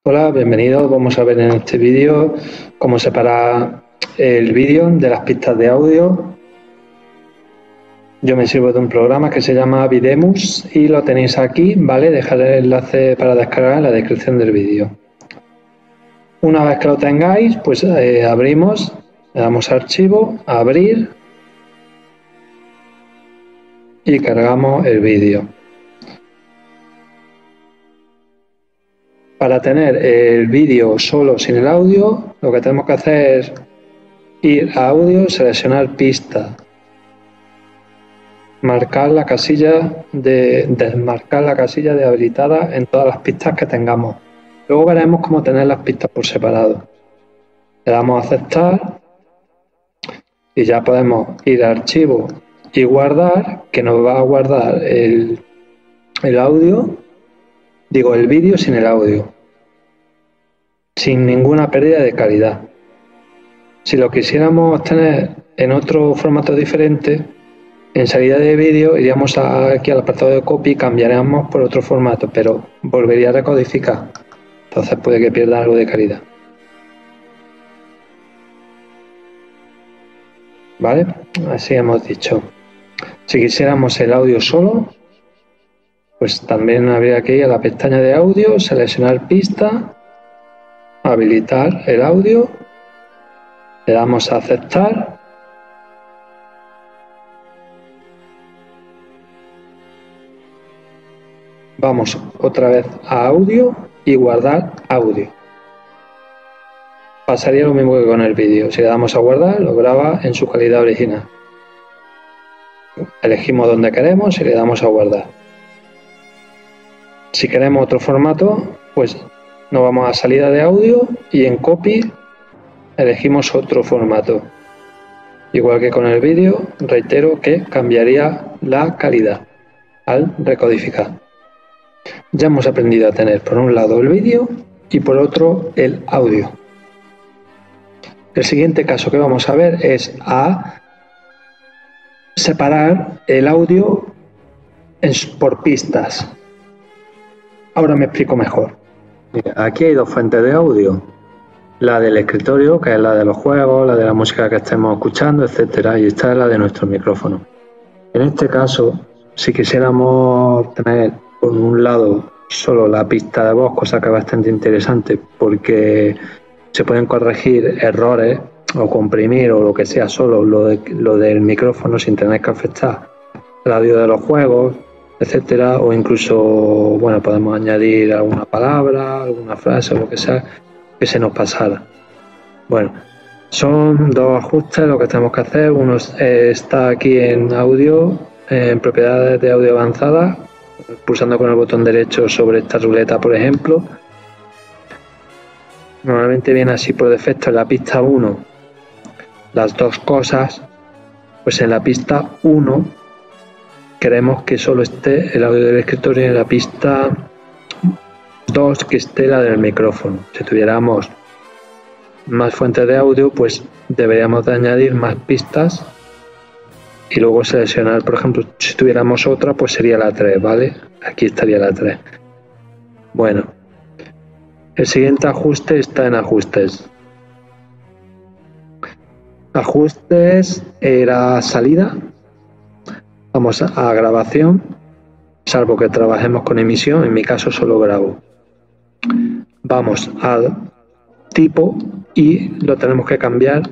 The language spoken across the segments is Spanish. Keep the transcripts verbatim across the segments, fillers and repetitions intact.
Hola, bienvenidos. Vamos a ver en este vídeo cómo separar el vídeo de las pistas de audio. Yo me sirvo de un programa que se llama Videmus y lo tenéis aquí, ¿vale? Dejaré el enlace para descargar en la descripción del vídeo. Una vez que lo tengáis, pues eh, abrimos, le damos a archivo, a abrir y cargamos el vídeo. Para tener el vídeo solo sin el audio, lo que tenemos que hacer es ir a audio, seleccionar pista, marcar la casilla de desmarcar la casilla de habilitada en todas las pistas que tengamos. Luego veremos cómo tener las pistas por separado. Le damos a aceptar y ya podemos ir a archivo y guardar, que nos va a guardar el, el audio, digo el vídeo sin el audio, sin ninguna pérdida de calidad. Si lo quisiéramos tener en otro formato diferente, en salida de vídeo iríamos aquí al apartado de copy, cambiaríamos por otro formato, pero volvería a recodificar. Entonces puede que pierda algo de calidad. ¿Vale? Así hemos dicho. Si quisiéramos el audio solo, pues también habría que ir a la pestaña de audio, seleccionar pista, habilitar el audio, le damos a aceptar. Vamos otra vez a audio y guardar audio. Pasaría lo mismo que con el vídeo. Si le damos a guardar, lo graba en su calidad original. Elegimos donde queremos y le damos a guardar. Si queremos otro formato, pues nos vamos a salida de audio y en copy elegimos otro formato. Igual que con el vídeo, reitero que cambiaría la calidad al recodificar. Ya hemos aprendido a tener por un lado el vídeo y por otro el audio. El siguiente caso que vamos a ver es a separar el audio en, por pistas. Ahora me explico mejor. Aquí hay dos fuentes de audio. La del escritorio, que es la de los juegos, la de la música que estemos escuchando, etcétera. Y esta es la de nuestro micrófono. En este caso, si quisiéramos tener por un lado solo la pista de voz, cosa que es bastante interesante porque se pueden corregir errores o comprimir o lo que sea solo lo, de, lo del micrófono sin tener que afectar el audio de los juegos, etcétera, o incluso, bueno, podemos añadir alguna palabra, alguna frase o lo que sea que se nos pasara. Bueno, son dos ajustes lo que tenemos que hacer. Uno está aquí en audio, en propiedades de audio avanzada, pulsando con el botón derecho sobre esta ruleta, por ejemplo. Normalmente viene así por defecto en la pista uno las dos cosas, pues en la pista uno queremos que solo esté el audio del escritorio y en la pista dos que esté la del micrófono. Si tuviéramos más fuentes de audio, pues deberíamos de añadir más pistas y luego seleccionar, por ejemplo, si tuviéramos otra, pues sería la tres, ¿vale? Aquí estaría la tres. Bueno, el siguiente ajuste está en ajustes. Ajustes era salida. Vamos a grabación, salvo que trabajemos con emisión, en mi caso solo grabo. Vamos al tipo y lo tenemos que cambiar.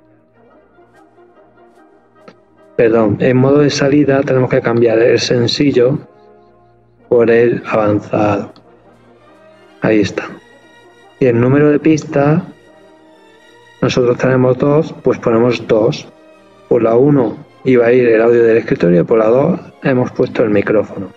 Perdón, en modo de salida tenemos que cambiar el sencillo por el avanzado. Ahí está. Y el número de pistas, nosotros tenemos dos, pues ponemos dos. Por la uno iba a ir el audio del escritorio y por la dos hemos puesto el micrófono.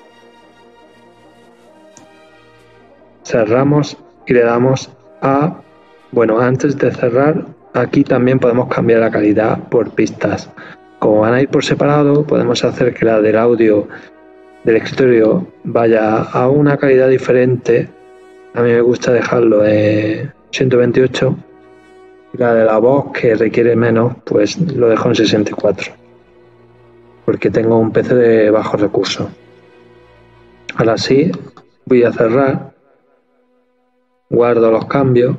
Cerramos y le damos a... Bueno, antes de cerrar, aquí también podemos cambiar la calidad por pistas. Como van a ir por separado, podemos hacer que la del audio del escritorio vaya a una calidad diferente. A mí me gusta dejarlo en ciento veintiocho. Y la de la voz, que requiere menos, pues lo dejo en sesenta y cuatro. Porque tengo un P C de bajos recursos. Ahora sí, voy a cerrar. guardo los cambios.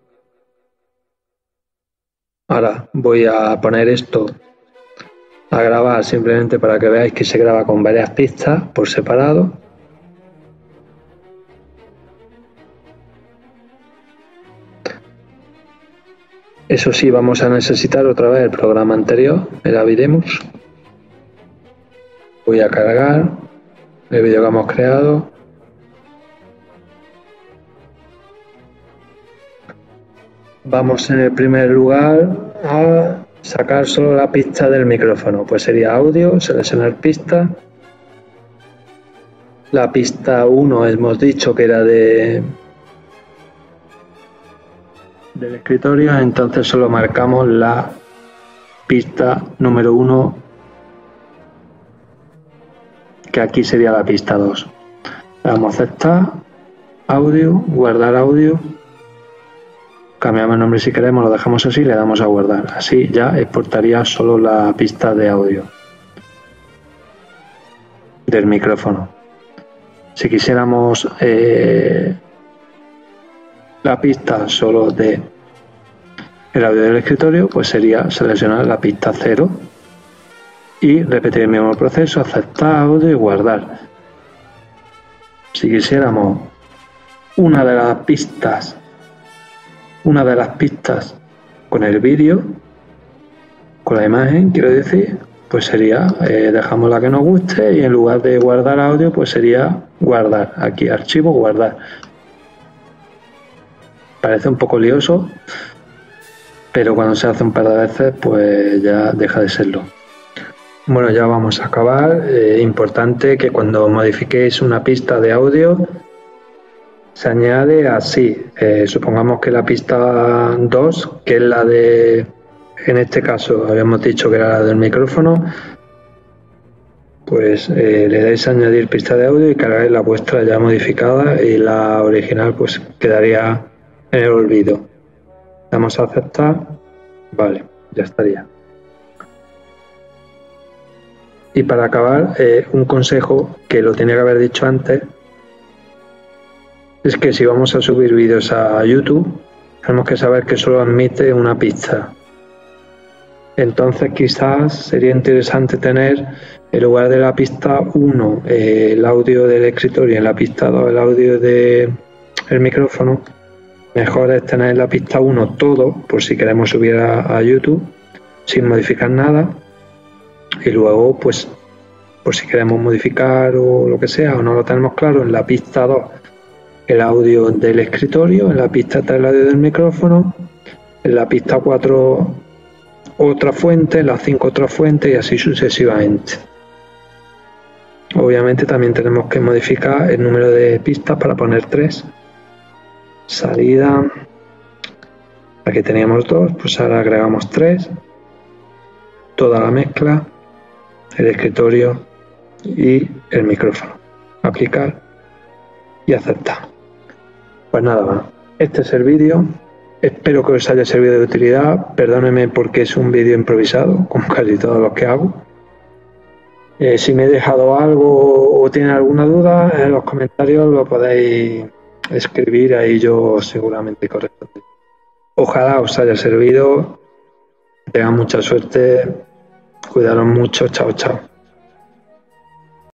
Ahora voy a poner esto a grabar simplemente para que veáis que se graba con varias pistas por separado. Eso sí, vamos a necesitar otra vez el programa anterior, el Avidemus. Voy a cargar el vídeo que hemos creado. Vamos en el primer lugar a sacar solo la pista del micrófono, pues sería audio, seleccionar pista. La pista uno hemos dicho que era de del escritorio, entonces solo marcamos la pista número uno, que aquí sería la pista dos. Le damos a aceptar, audio, guardar audio, cambiamos el nombre si queremos, lo dejamos así, le damos a guardar. Así ya exportaría solo la pista de audio del micrófono. Si quisiéramos eh, la pista solo de el audio del escritorio, pues sería seleccionar la pista cero y repetir el mismo proceso, aceptar audio y guardar. Si quisiéramos una de las pistas, una de las pistas con el vídeo, con la imagen, quiero decir, pues sería, eh, dejamos la que nos guste y en lugar de guardar audio, pues sería guardar. Aquí, archivo, guardar. Parece un poco lioso, pero cuando se hace un par de veces, pues ya deja de serlo. Bueno, ya vamos a acabar. Eh, importante que cuando modifiquéis una pista de audio, se añade así. Eh, supongamos que la pista dos, que es la de, en este caso habíamos dicho que era la del micrófono, pues eh, le dais a añadir pista de audio y cargáis la vuestra ya modificada y la original pues quedaría en el olvido. Damos a aceptar, vale, ya estaría. Y para acabar, eh, un consejo que lo tenía que haber dicho antes, es que si vamos a subir vídeos a YouTube, tenemos que saber que solo admite una pista. Entonces quizás sería interesante tener, en lugar de la pista uno, eh, el audio del escritorio, y en la pista dos el audio del micrófono. Mejor es tener en la pista uno todo, por si queremos subir a, a YouTube, sin modificar nada. Y luego, pues, por si queremos modificar o lo que sea, o no lo tenemos claro, en la pista dos el audio del escritorio, en la pista tres el audio del micrófono, en la pista cuatro otra fuente, en la cinco otra fuente y así sucesivamente. Obviamente también tenemos que modificar el número de pistas para poner tres. Salida, aquí teníamos dos, pues ahora agregamos tres. Toda la mezcla, el escritorio y el micrófono. Aplicar y aceptar. Pues nada más, este es el vídeo. Espero que os haya servido de utilidad. Perdónenme porque es un vídeo improvisado, como casi todos los que hago. Eh, si me he dejado algo o tienen alguna duda, en los comentarios lo podéis escribir, ahí yo seguramente correcto. Ojalá os haya servido. Tengan mucha suerte. Cuidaros mucho. Chao, chao.